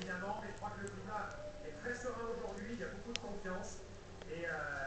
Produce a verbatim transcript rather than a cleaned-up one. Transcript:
évidemment, mais je crois que le climat est très serein aujourd'hui, il y a beaucoup de confiance. Et, euh,